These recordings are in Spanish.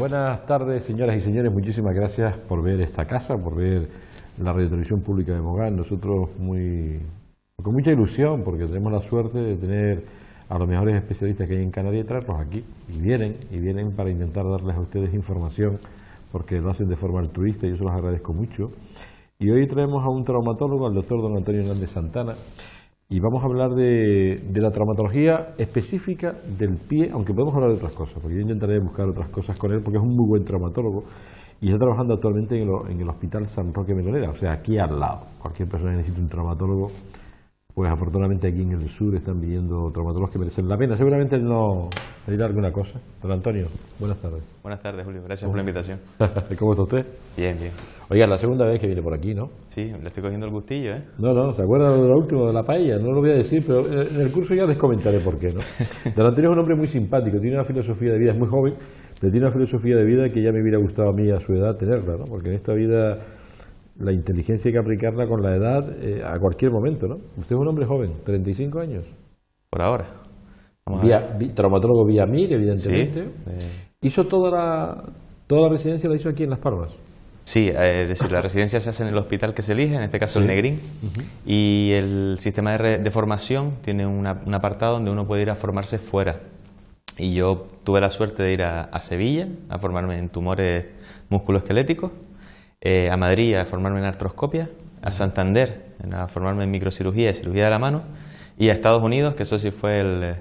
Buenas tardes, señoras y señores. Muchísimas gracias por ver esta casa, por ver la radiotelevisión pública de Mogán. Nosotros con mucha ilusión, porque tenemos la suerte de tener a los mejores especialistas que hay en Canarias y traerlos aquí. Y vienen para intentar darles a ustedes información, porque lo hacen de forma altruista y yo se los agradezco mucho. Y hoy traemos a un traumatólogo, al doctor don Antonio Hernández Santana, y vamos a hablar de la traumatología específica del pie, aunque podemos hablar de otras cosas, porque yo intentaré buscar otras cosas con él, porque es un muy buen traumatólogo y está trabajando actualmente en el Hospital San Roque Menonera, o sea, aquí al lado. Cualquier persona que necesite un traumatólogo, pues afortunadamente aquí en el sur están viniendo traumatólogos que merecen la pena. Seguramente él no dirá alguna cosa. Don Antonio, buenas tardes. Buenas tardes, Julio. Gracias por la invitación. ¿Cómo está usted? Bien, bien. Oiga, la segunda vez que viene por aquí, ¿no? Sí, le estoy cogiendo el gustillo, ¿eh? No, ¿se acuerda de lo último, de la paella? No lo voy a decir, pero en el curso ya les comentaré por qué, ¿no? Don Antonio es un hombre muy simpático, tiene una filosofía de vida, es muy joven, pero tiene una filosofía de vida que ya me hubiera gustado a mí a su edad tenerla, ¿no? Porque en esta vida la inteligencia hay que aplicarla con la edad a cualquier momento, ¿no? Usted es un hombre joven, 35 años. Por ahora. Traumatólogo vía MIR, evidentemente. Sí. ¿Hizo toda la residencia la hizo aquí en Las Palmas? Sí, es decir, la residencia se hace en el hospital que se elige, en este caso el Negrín, y el sistema de formación tiene un apartado donde uno puede ir a formarse fuera. Y yo tuve la suerte de ir a Sevilla a formarme en tumores musculoesqueléticos, a Madrid a formarme en artroscopia, a Santander a formarme en microcirugía y cirugía de la mano, y a Estados Unidos, que eso sí fue el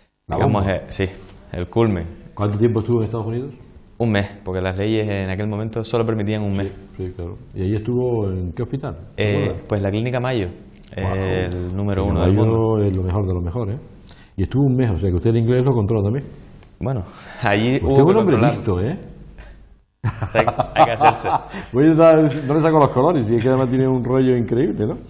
culmen. ¿Cuánto tiempo estuvo en Estados Unidos? Un mes, porque las leyes en aquel momento solo permitían un mes. Sí, claro. ¿Y ahí estuvo en qué hospital? Pues la Clínica Mayo, el número uno del mundo. Mayo es lo mejor de lo mejor, ¿eh? Y estuvo un mes, o sea que usted el inglés lo controla también. Bueno, allí usted es un hombre listo, ¿eh? Hay que hacerse. No le saco los colores, y es que además tiene un rollo increíble, ¿no?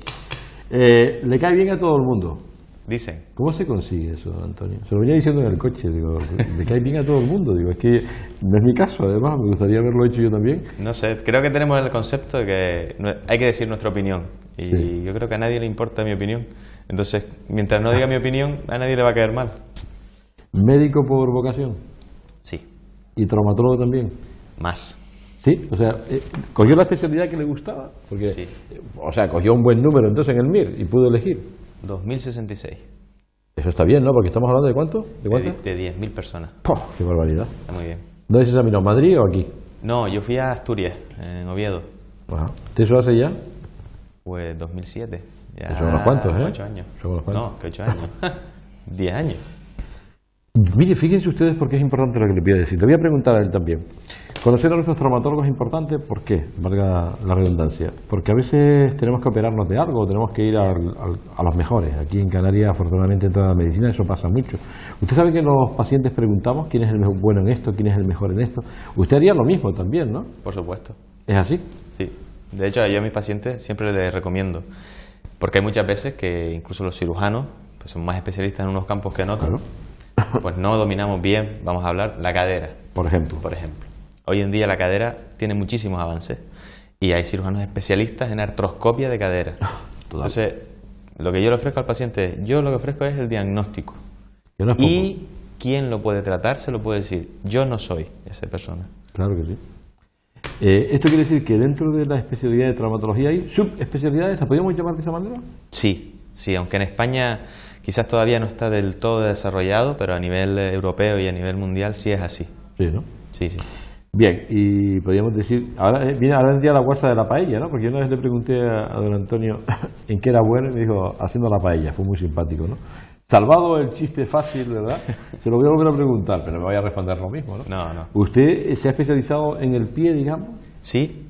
Le cae bien a todo el mundo. Dicen. ¿Cómo se consigue eso, Antonio? Se lo venía diciendo en el coche, digo, le cae bien a todo el mundo, digo, es que no es mi caso, además, me gustaría haberlo hecho yo también. No sé, creo que tenemos el concepto de que hay que decir nuestra opinión, y sí, yo creo que a nadie le importa mi opinión, entonces, mientras no diga mi opinión, a nadie le va a caer mal. ¿Médico por vocación? Sí. ¿Y traumatólogo también? Más. Sí, o sea, cogió la especialidad que le gustaba, porque, sí. O sea, cogió un buen número entonces en el MIR y pudo elegir. 2066. Eso está bien, ¿no? Porque estamos hablando de ¿cuánto? ¿De cuánto? De 10.000 personas. ¡Poh! ¡Qué barbaridad! Está muy bien. ¿Dónde se examinó? ¿Madrid o aquí? No, yo fui a Asturias, en Oviedo. Ajá. ¿Usted eso hace ya? Pues 2007. Ya son unos cuantos, ¿eh? 8 años. Son unos cuantos. No, que 8 años. 10 años. Mire, fíjense ustedes porque es importante lo que le voy a decir. Le voy a preguntar a él también. Conocer a nuestros traumatólogos es importante, ¿por qué? Valga la redundancia. Porque a veces tenemos que operarnos de algo, tenemos que ir a los mejores. Aquí en Canarias, afortunadamente, en toda la medicina eso pasa mucho. Usted sabe que los pacientes preguntamos quién es el bueno en esto, quién es el mejor en esto. Usted haría lo mismo también, ¿no? Por supuesto. ¿Es así? Sí. De hecho, yo a mis pacientes siempre les recomiendo. Porque hay muchas veces que incluso los cirujanos pues son más especialistas en unos campos que en otros. Claro. Pues no dominamos bien, vamos a hablar, la cadera. Por ejemplo. Hoy en día la cadera tiene muchísimos avances y hay cirujanos especialistas en artroscopia de cadera. Entonces, lo que yo le ofrezco al paciente, yo lo que ofrezco es el diagnóstico. Y quién lo puede tratar, se lo puede decir. Yo no soy esa persona. Claro que sí. ¿Esto quiere decir que dentro de la especialidad de traumatología hay subespecialidades? ¿La podríamos llamar de esa manera? Sí, aunque en España quizás todavía no está del todo desarrollado, pero a nivel europeo y a nivel mundial sí es así. Sí, ¿no? Sí. Bien, y podríamos decir, ahora vendría la guasa de la paella, ¿no? Porque yo una vez le pregunté a don Antonio en qué era bueno y me dijo, haciendo la paella, fue muy simpático, ¿no? Salvado el chiste fácil, ¿verdad? Se lo voy a volver a preguntar, pero me voy a responder lo mismo, ¿no? No. ¿Usted se ha especializado en el pie, digamos? Sí,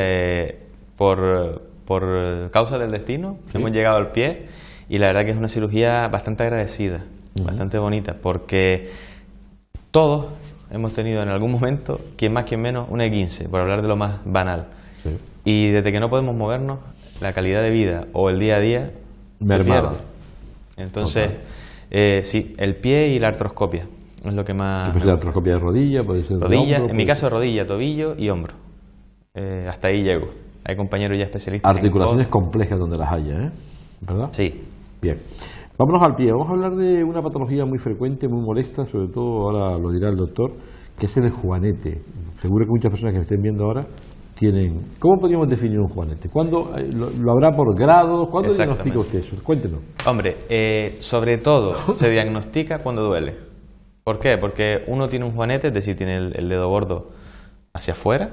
por causa del destino, ¿sí? Hemos llegado al pie y la verdad que es una cirugía bastante agradecida, bastante bonita, porque todos hemos tenido en algún momento, quien más, quien menos, un E15, por hablar de lo más banal. Sí. Y desde que no podemos movernos, la calidad de vida o el día a día se pierde. Entonces, sí, el pie y la artroscopia es lo que más... ¿Puede ser la artroscopia de rodilla? ¿Puede ser rodilla? De hombro, en mi caso rodilla, tobillo y hombro. Hasta ahí llego. Hay compañeros ya especialistas. Articulaciones complejas donde las haya, ¿eh? ¿Verdad? Sí. Bien. Vámonos al pie. Vamos a hablar de una patología muy frecuente, muy molesta, sobre todo, ahora lo dirá el doctor, ¿Qué es el juanete? Seguro que muchas personas que me estén viendo ahora tienen... ¿Cómo podríamos definir un juanete? ¿Cuándo lo habrá por grados? ¿Cuándo diagnostica usted eso? Cuéntenos. Hombre, sobre todo se diagnostica cuando duele. ¿Por qué? Porque uno tiene un juanete, es decir, tiene el dedo gordo hacia afuera,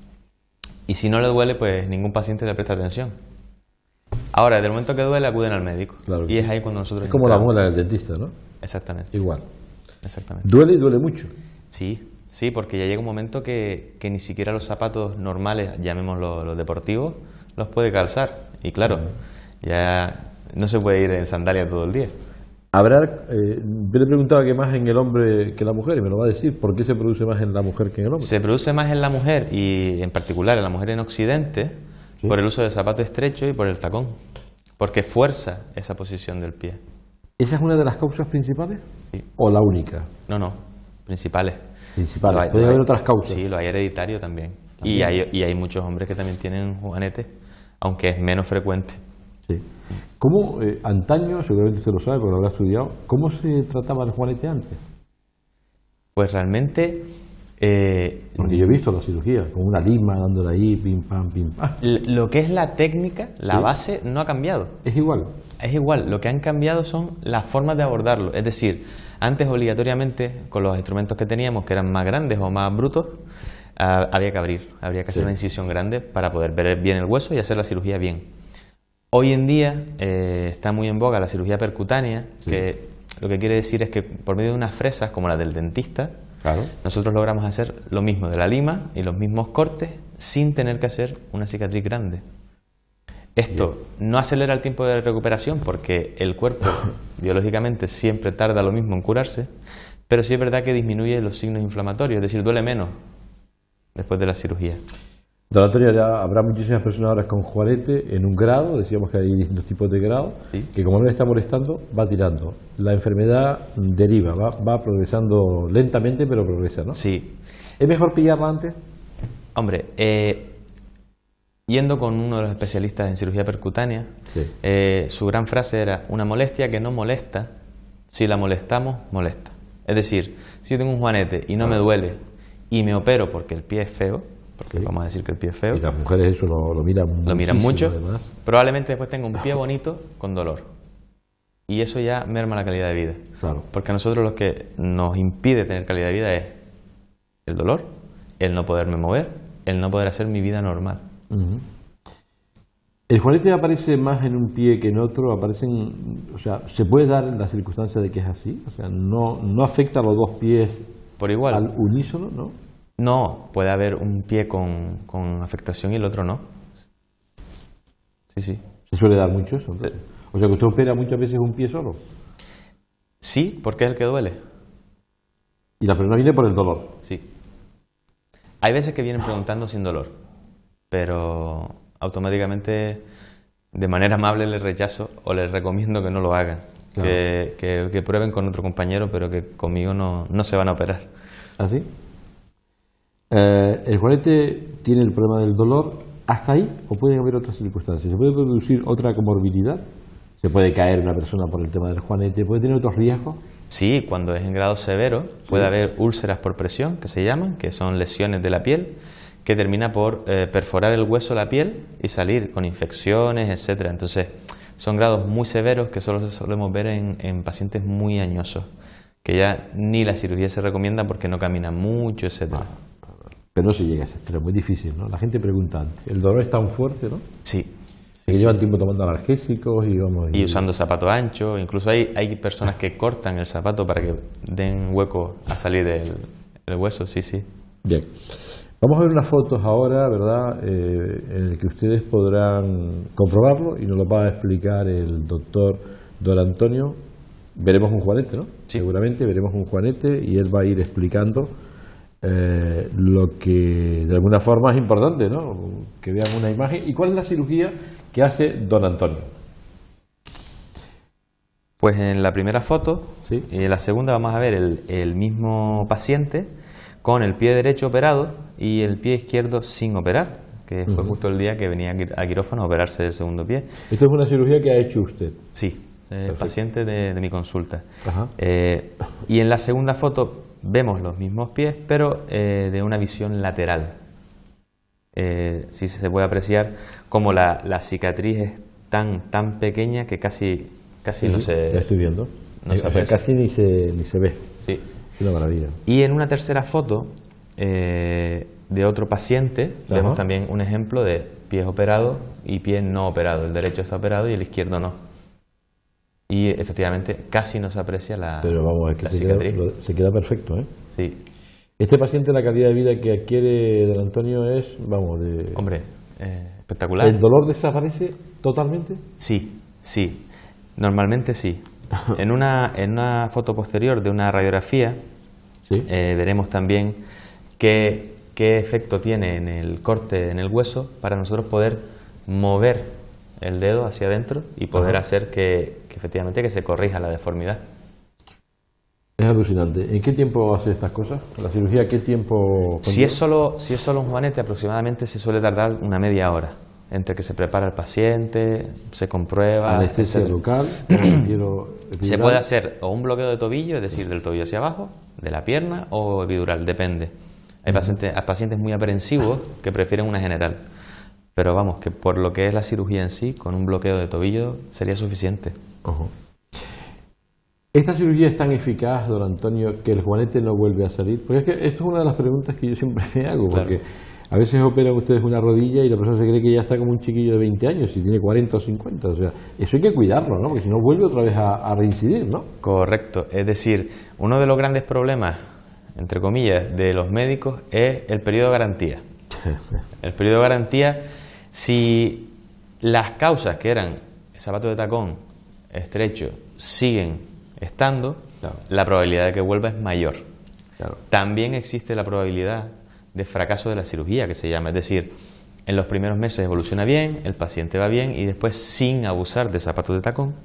y si no le duele, pues ningún paciente le presta atención. Ahora, desde el momento que duele, acuden al médico. Claro, y es ahí cuando nosotros... Es como la muela del dentista, ¿no? Exactamente. Igual. Exactamente. ¿Duele y duele mucho? Sí, sí, porque ya llega un momento que ni siquiera los zapatos normales, llamémoslo los deportivos, los puede calzar. Y claro, ya no se puede ir en sandalias todo el día. Habrá, yo le preguntaba que más en el hombre que en la mujer, y me lo va a decir, ¿por qué se produce más en la mujer que en el hombre? Se produce más en la mujer, y en particular en la mujer en Occidente, ¿sí? Por el uso de zapato estrecho y por el tacón, porque fuerza esa posición del pie. ¿Esa es una de las causas principales? Sí. ¿O la única? No, principales. Principales. ¿Puede haber otras causas? Sí, lo hay hereditario también. Y hay muchos hombres que también tienen juanetes, aunque es menos frecuente. Sí. ¿Cómo, antaño, seguramente usted lo sabe porque lo habrá estudiado, cómo se trataba el juanete antes? Pues realmente... porque yo he visto la cirugía, con una lima dándole ahí, pim, pam, pim, pam. Lo que es la técnica, la base, no ha cambiado. ¿Es igual? Es igual, lo que han cambiado son las formas de abordarlo. Es decir, antes obligatoriamente, con los instrumentos que teníamos, que eran más grandes o más brutos, había que hacer una incisión grande para poder ver bien el hueso y hacer la cirugía bien. Hoy en día está muy en boga la cirugía percutánea, que lo que quiere decir es que por medio de unas fresas, como la del dentista, nosotros logramos hacer lo mismo de la lima y los mismos cortes sin tener que hacer una cicatriz grande. Esto no acelera el tiempo de recuperación porque el cuerpo biológicamente siempre tarda lo mismo en curarse, pero sí es verdad que disminuye los signos inflamatorios, es decir, duele menos después de la cirugía. Don Antonio, ya habrá muchísimas personas ahora con juanete en un grado, decíamos que hay distintos tipos de grado, que como no le está molestando, va tirando. La enfermedad deriva, va progresando lentamente, pero progresa, ¿no? Sí. ¿Es mejor pillarla antes? Hombre, yendo con uno de los especialistas en cirugía percutánea, su gran frase era: una molestia que no molesta, si la molestamos, molesta. Es decir, si yo tengo un juanete y no me duele y me opero porque el pie es feo, porque vamos a decir que el pie es feo. Y las mujeres eso lo miran mucho. Además. Probablemente después tenga un pie bonito con dolor. Y eso ya merma la calidad de vida. Claro. Porque a nosotros lo que nos impide tener calidad de vida es el dolor, el no poderme mover, el no poder hacer mi vida normal. ¿El juanete aparece más en un pie que en otro? O sea, ¿se puede dar la circunstancia de que es así? O sea, no afecta a los dos pies por igual. Al unísono, ¿no? No, puede haber un pie con afectación y el otro no. Sí. ¿Se suele dar mucho eso? Sí. O sea, que usted opera muchas veces un pie solo. Sí, porque es el que duele. Y la persona viene por el dolor. Sí. Hay veces que vienen preguntando sin dolor, pero automáticamente, de manera amable, les rechazo o les recomiendo que no lo hagan. Claro. Que prueben con otro compañero, pero que conmigo no se van a operar. ¿Ah, sí? ¿El juanete tiene el problema del dolor hasta ahí o pueden haber otras circunstancias? ¿Se puede producir otra comorbilidad? ¿Se puede caer una persona por el tema del juanete? ¿Puede tener otros riesgos? Sí, cuando es en grado severo puede haber úlceras por presión, que se llaman, que son lesiones de la piel, que termina por perforar el hueso de la piel y salir con infecciones, etcétera. Entonces, son grados muy severos que solo solemos ver en pacientes muy añosos, que ya ni la cirugía se recomienda porque no caminan mucho, etcétera. Pero no se llega a ese extremo, es difícil, ¿no? La gente pregunta antes. El dolor es tan fuerte, ¿no? Sí. Que llevan tiempo tomando analgésicos y usando zapatos anchos. Incluso hay personas que cortan el zapato para que den hueco a salir el hueso, sí. Bien. Vamos a ver unas fotos ahora, ¿verdad? En el que ustedes podrán comprobarlo y nos lo va a explicar el doctor Don Antonio. Veremos un juanete, ¿no? Sí. Seguramente veremos un juanete y él va a ir explicando lo que de alguna forma es importante, ¿no? Que vean una imagen. ¿Y cuál es la cirugía que hace Don Antonio? Pues en la primera foto ¿sí? y en la segunda vamos a ver el mismo paciente con el pie derecho operado y el pie izquierdo sin operar, que fue justo el día que venía a quirófano a operarse del segundo pie. ¿Esto es una cirugía que ha hecho usted? Sí, paciente de mi consulta. Ajá. Y en la segunda foto vemos los mismos pies, pero de una visión lateral. Sí se puede apreciar como la cicatriz es tan pequeña que casi no se... Ya estoy viendo. No se aprecia. Casi ni se ve. Sí. Es una maravilla. Y en una tercera foto de otro paciente, vemos también un ejemplo de pies operados y pies no operados. El derecho está operado y el izquierdo no. Y efectivamente casi no se aprecia la cicatriz. Pero vamos, es que se queda perfecto, ¿eh? Sí. Este paciente, la calidad de vida que adquiere don Antonio es, vamos, Hombre, espectacular. ¿El dolor desaparece totalmente? Sí. Normalmente sí. En una foto posterior de una radiografía, veremos también qué efecto tiene en el corte en el hueso para nosotros poder mover el dedo hacia adentro y poder hacer que efectivamente que se corrija la deformidad. Es alucinante. ¿En qué tiempo hace estas cosas? ¿La cirugía qué tiempo conlleva? Si es solo un juanete, aproximadamente se suele tardar una media hora. Entre que se prepara el paciente, se comprueba... Anestesia local, se puede hacer o un bloqueo de tobillo, es decir, del tobillo hacia abajo, de la pierna, o epidural, depende. Hay pacientes muy aprensivos que prefieren una general. Pero vamos, que por lo que es la cirugía en sí, con un bloqueo de tobillo sería suficiente. ¿Esta cirugía es tan eficaz, don Antonio, que el juanete no vuelve a salir? Porque es que esto es una de las preguntas que yo siempre me hago, porque a veces operan ustedes una rodilla y la persona se cree que ya está como un chiquillo de 20 años y tiene 40 o 50. O sea, eso hay que cuidarlo, ¿no? Porque si no vuelve otra vez a reincidir, ¿no? Correcto. Es decir, uno de los grandes problemas, entre comillas, de los médicos es el periodo de garantía. El periodo de garantía, si las causas que eran el zapato de tacón estrecho siguen estando, la probabilidad de que vuelva es mayor. También existe la probabilidad de fracaso de la cirugía, que se llama, es decir, en los primeros meses evoluciona bien, el paciente va bien y después, sin abusar de zapatos de tacón,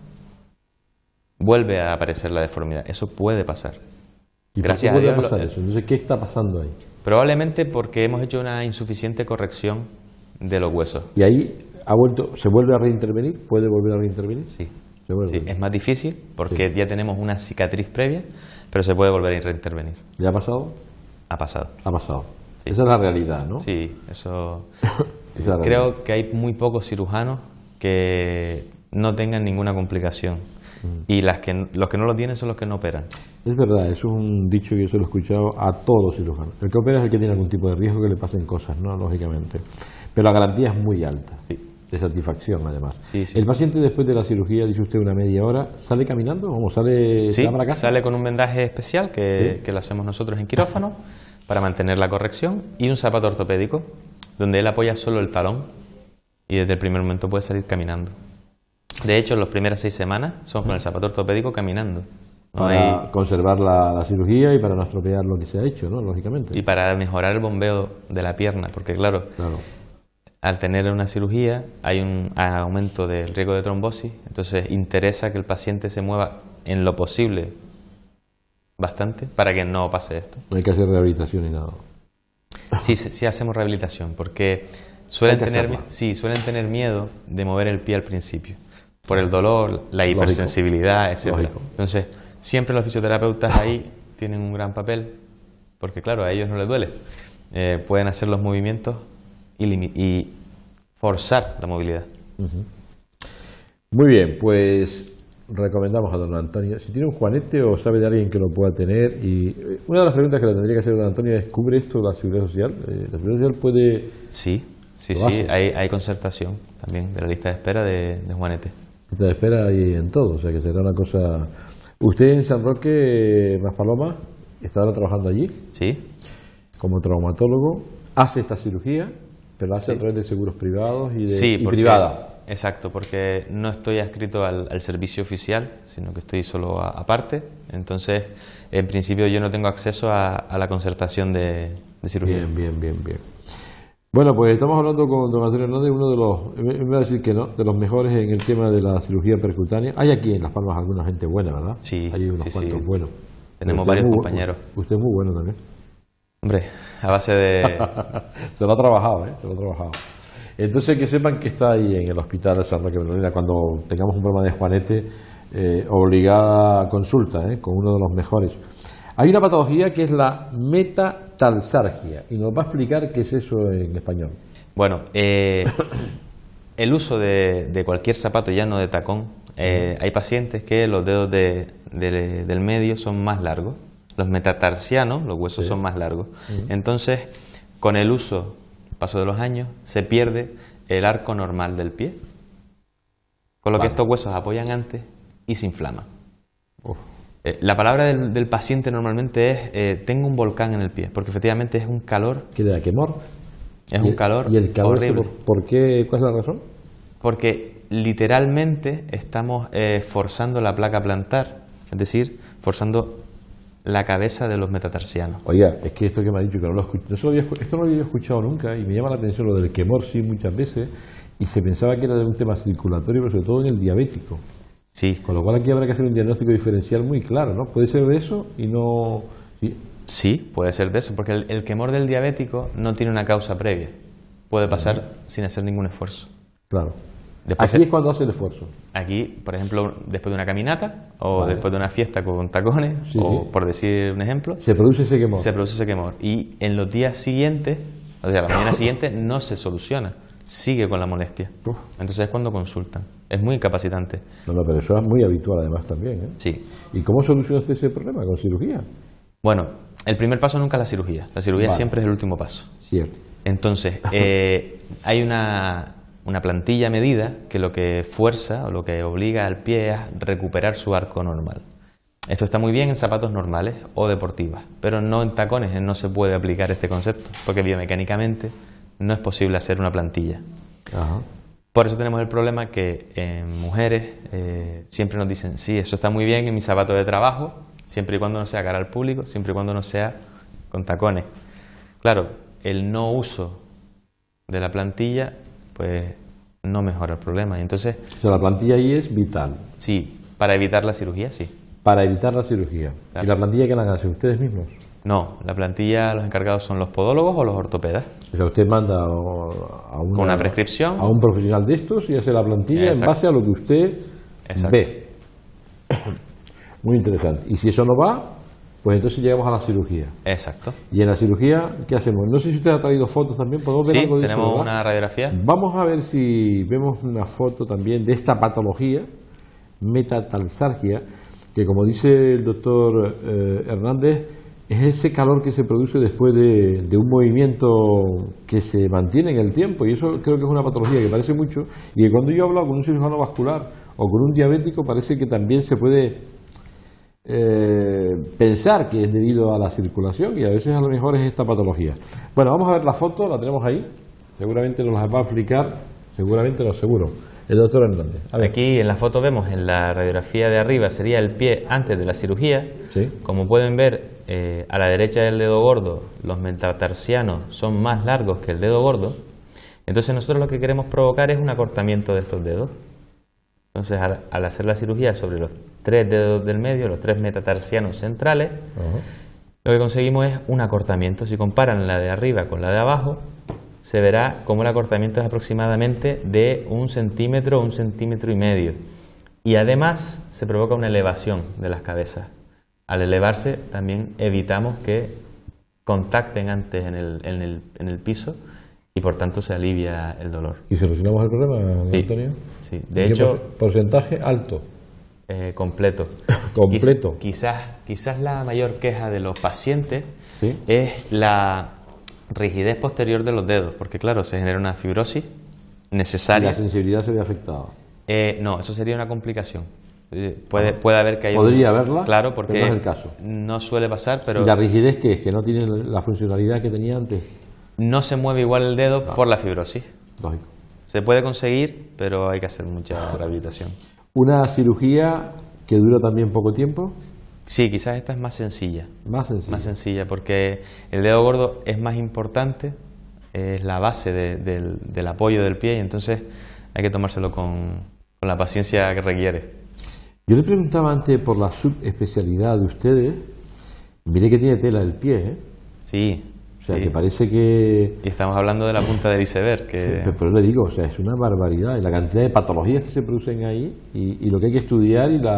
vuelve a aparecer la deformidad. Eso puede pasar. ¿Y gracias a Dios pasar eso? Entonces, ¿qué está pasando ahí? Probablemente porque hemos hecho una insuficiente corrección de los huesos. ¿Y ahí se vuelve a reintervenir? ¿Puede volver a reintervenir? Sí. Sí, es más difícil porque ya tenemos una cicatriz previa, pero se puede volver a reintervenir. ¿Ya ha pasado? Ha pasado. Ha pasado. Sí. Esa es la realidad, ¿no? Sí, eso... Creo que hay muy pocos cirujanos que no tengan ninguna complicación. Y los que no lo tienen son los que no operan. Es verdad, eso es un dicho que yo se lo he escuchado a todos los cirujanos. El que opera es el que tiene algún tipo de riesgo que le pasen cosas, ¿no? Lógicamente. Pero la garantía es muy alta. Sí. De satisfacción, además. Sí. El paciente, después de la cirugía, dice usted, una media hora, ¿sale caminando o sale para casa? Sale con un vendaje especial que lo hacemos nosotros en quirófano para mantener la corrección y un zapato ortopédico donde él apoya solo el talón y desde el primer momento puede salir caminando. De hecho, las primeras 6 semanas son con el zapato ortopédico caminando. Para conservar la cirugía y para no estropear lo que se ha hecho, ¿no? Lógicamente. Y para mejorar el bombeo de la pierna, porque claro. Al tener una cirugía hay un aumento del riesgo de trombosis, entonces interesa que el paciente se mueva en lo posible bastante para que no pase esto. No hay que hacer rehabilitación ni nada. Sí hacemos rehabilitación porque suelen tener miedo de mover el pie al principio, por el dolor, la hipersensibilidad, etc. Entonces, siempre los fisioterapeutas ahí tienen un gran papel, porque claro, a ellos no les duele. Pueden hacer los movimientos y forzar la movilidad. Muy bien, pues recomendamos a don Antonio, si tiene un juanete o sabe de alguien que lo pueda tener, y una de las preguntas que le tendría que hacer a don Antonio es, ¿cubre esto la Seguridad Social? ¿La Seguridad Social puede...? Sí, hay concertación también de la lista de espera de juanete. Lista de espera y en todo, o sea que será una cosa... ¿Usted en San Roque, Maspalomas, estará trabajando allí? Sí. Como traumatólogo, hace esta cirugía, pero hace a través de seguros privados y privada. Exacto, porque no estoy adscrito al servicio oficial, sino que estoy solo aparte. Entonces, en principio yo no tengo acceso a la concertación de cirugía. Bien. Bueno, pues estamos hablando con don Antonio Hernández, uno de los, me voy a decir que no, de los mejores en el tema de la cirugía percutánea. Hay aquí en Las Palmas alguna gente buena, ¿verdad? Sí. Hay unos cuantos buenos. Tenemos varios compañeros. Usted es muy bueno también. Hombre, a base de... Se lo ha trabajado, se lo ha trabajado. Entonces, que sepan que está ahí en el Hospital de San Roque Bernardina, cuando tengamos un problema de juanete, obligada consulta con uno de los mejores. Hay una patología que es la metatarsalgia, y nos va a explicar qué es eso en español. Bueno, el uso de cualquier zapato, ya no de tacón, hay pacientes que los dedos del medio son más largos, los metatarsianos, los huesos son más largos. Entonces, con el uso, paso de los años, se pierde el arco normal del pie, con lo que estos huesos apoyan antes y se inflaman. La palabra del paciente normalmente es tengo un volcán en el pie, porque efectivamente es un calor. ¿Qué le da quemor? Es un calor ¿Y el calor horrible. ¿Por qué? ¿Cuál es la razón? Porque literalmente estamos forzando la placa plantar, es decir, forzando la cabeza de los metatarsianos. Oiga, es que esto que me ha dicho, que esto no lo había escuchado nunca, y me llama la atención lo del quemor, sí, muchas veces, y se pensaba que era de un tema circulatorio, pero sobre todo en el diabético. Sí. Con lo cual aquí habrá que hacer un diagnóstico diferencial muy claro, ¿no? Puede ser de eso y no... Sí, puede ser de eso, porque el quemor del diabético no tiene una causa previa. Puede pasar sin hacer ningún esfuerzo. Claro. Después Aquí es cuando hace el esfuerzo. Aquí, por ejemplo, después de una caminata o después de una fiesta con tacones, o por decir un ejemplo, se produce ese quemor. Se produce ese quemor. Y en los días siguientes, o sea, la mañana siguiente, no se soluciona. Sigue con la molestia. Entonces es cuando consultan. Es muy incapacitante. No, pero eso es muy habitual además también, ¿eh? Sí. ¿Y cómo soluciona usted ese problema? ¿Con cirugía? Bueno, el primer paso nunca es la cirugía. La cirugía siempre es el último paso. Cierto. Entonces, hay una plantilla medida que lo que fuerza o lo que obliga al pie es recuperar su arco normal. Esto está muy bien en zapatos normales o deportivas, pero no en tacones. No se puede aplicar este concepto, porque biomecánicamente no es posible hacer una plantilla. Ajá. Por eso tenemos el problema que en mujeres siempre nos dicen, sí, eso está muy bien en mi zapato de trabajo, siempre y cuando no sea cara al público, siempre y cuando no sea con tacones. Claro, el no uso de la plantilla, pues no mejora el problema. Y entonces, o sea, la plantilla ahí es vital. Sí, para evitar la cirugía, sí. Para evitar la cirugía. Claro. ¿Y la plantilla qué la hacen ustedes mismos? No, la plantilla, los encargados son los podólogos o los ortopedas. O sea, usted manda con una prescripción a un profesional de estos y hace la plantilla en base a lo que usted ve. Muy interesante. Y si eso no va, pues entonces llegamos a la cirugía. Exacto. Y en la cirugía, ¿qué hacemos? No sé si usted ha traído fotos también. ¿Podemos ver algo de eso? Sí, tenemos una radiografía. Vamos a ver si vemos una foto también de esta patología, metatarsalgia, que como dice el doctor Hernández, es ese calor que se produce después de un movimiento que se mantiene en el tiempo, y eso creo que es una patología que parece mucho, y que cuando yo hablo con un cirujano vascular o con un diabético parece que también se puede pensar que es debido a la circulación, y a veces a lo mejor es esta patología. Bueno, vamos a ver la foto, la tenemos ahí, seguramente nos la va a explicar, seguramente no, seguro, el doctor Hernández. Aquí en la foto vemos, en la radiografía de arriba sería el pie antes de la cirugía. ¿Sí? Como pueden ver, a la derecha del dedo gordo los metatarsianos son más largos que el dedo gordo. Entonces nosotros lo que queremos provocar es un acortamiento de estos dedos. Entonces al hacer la cirugía sobre los 3 dedos del medio, los 3 metatarsianos centrales, lo que conseguimos es un acortamiento. Si comparan la de arriba con la de abajo, se verá como el acortamiento es aproximadamente de 1 centímetro, 1,5 centímetros. Y además se provoca una elevación de las cabezas. Al elevarse también evitamos que contacten antes en el piso y por tanto se alivia el dolor. ¿Y solucionamos el problema, Antonio? Sí, de hecho... ¿Porcentaje alto? Completo. Completo. Quizás la mayor queja de los pacientes es la rigidez posterior de los dedos, porque claro, se genera una fibrosis necesaria. ¿La sensibilidad se ve afectada? No, eso sería una complicación. Puede haber que haya... Podría haberla, claro, porque pero no es el caso. No suele pasar, pero... ¿Y la rigidez qué es? ¿Que no tiene la funcionalidad que tenía antes? No se mueve igual el dedo por la fibrosis. Lógico. Se puede conseguir, pero hay que hacer mucha rehabilitación. ¿Una cirugía que dura también poco tiempo? Sí, quizás esta es más sencilla. Más sencilla. Más sencilla, porque el dedo gordo es más importante, es la base del apoyo del pie, y entonces hay que tomárselo con la paciencia que requiere. Yo le preguntaba antes por la subespecialidad de ustedes. Mire que tiene tela el pie, ¿eh? Sí. O sea, que parece que... Y estamos hablando de la punta del iceberg. Que... Sí, pero le digo, o sea, es una barbaridad. Y la cantidad de patologías que se producen ahí, y lo que hay que estudiar, y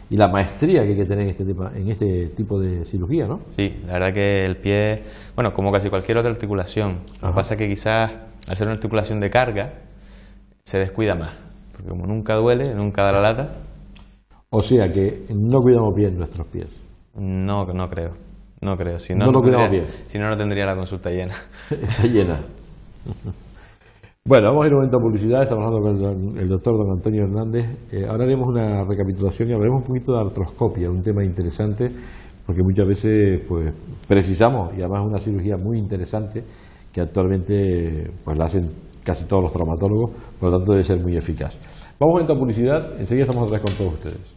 y la maestría que hay que tener en este tipo de cirugía, ¿no? Sí, la verdad que el pie, bueno, como casi cualquier otra articulación, lo que pasa es que quizás al ser una articulación de carga se descuida más, porque como nunca duele, nunca da la lata. O sea que no cuidamos bien nuestros pies. No creo. Si no lo cuidamos bien. Si no, no tendría la consulta llena. Está llena. Bueno, vamos a ir a un momento de publicidad. Estamos hablando con el doctor don Antonio Hernández. Ahora haremos una recapitulación y hablaremos un poquito de artroscopia, un tema interesante, porque muchas veces pues precisamos, y además es una cirugía muy interesante que actualmente pues la hacen casi todos los traumatólogos, por lo tanto debe ser muy eficaz. Vamos a un momento de publicidad, enseguida estamos otra vez con todos ustedes.